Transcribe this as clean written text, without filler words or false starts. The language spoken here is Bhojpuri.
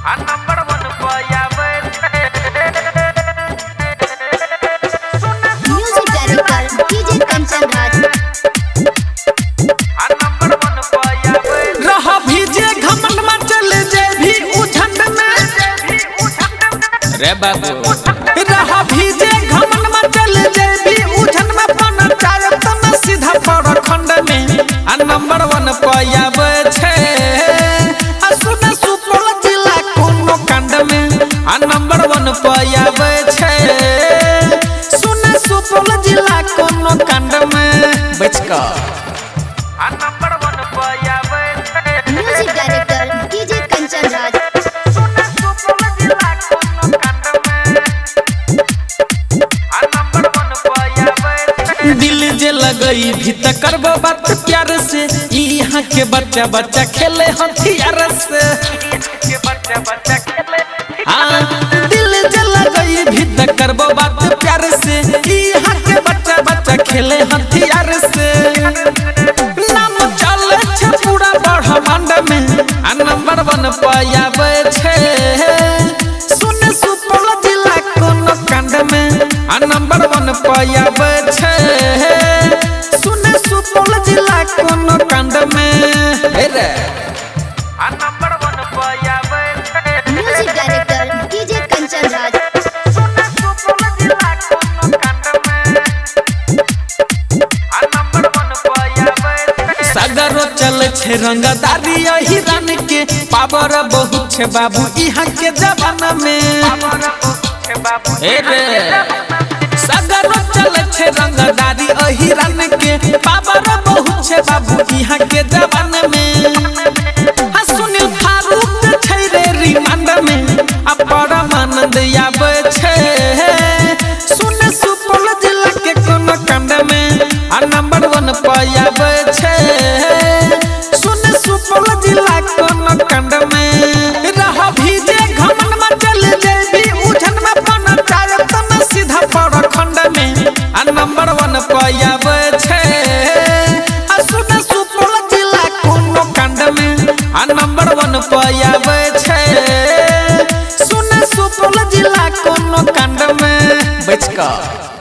नंबर 1 पयावे music director DJ Kanchan Raj number 1 पयावे रहा भीजे घमंड में चले जे भी उझंड में रे बाबू रहा भीजे घमंड में चले जे भी उझंड में पन चाय तन सीधा पड़ खंड में नंबर 1 पयावे छे असुना सुपौल जिला कोनो कांड में नंबर 1 पयावे छे सुना सुपौल जिला कोनो कांड में बचका नंबर 1 पयावे music director DJ Kanchan Raj number 1 पयावे दिल जे लगई भीतर करबो बात प्यार से यहाँ के बच्चा बच्चा खेले हथियार से के बच्चा खेले हाँ दिल जे लगई भीतर करबो बात प्यार से यहाँ के बच्चा बच्चा खेले हथियार से नाम चले छे पूरा ब्रह्मांड में नंबर 1 पयावे छे सुने सुपौल जिला कोनो कांड में नंबर 1 पयावे छे सुने सुपौल जिला कोनो कांड में रे नंबर 1 पयावे music director DJ Kanchan Raj number 1 पयावे सगरो चले छे रंगदारी हिरन के पावर बहुत छे बाबू यहाँ के जमाना में ए रे सगरो चले छे रंगदारी हिरन के पावर बहुत छे बाबू यहाँ के जमाना में सुनील फारूक छे रे रिमांड में परमानंद आवे छे सुने सुपौल जिला के कोनो कांड में नंबर 1 पयावे छे सुने सुपौल जिला कोनो कांड में रहा भीजे घमंड में चले जेबी उझन में पन चाय तन सीधा पड़ खंड में नंबर 1 पयावे छे सुने सुपौल जिला कोनो कांड में नंबर 1 पयावे छे सुने सुपौल जिला कोनो कांड में बचका।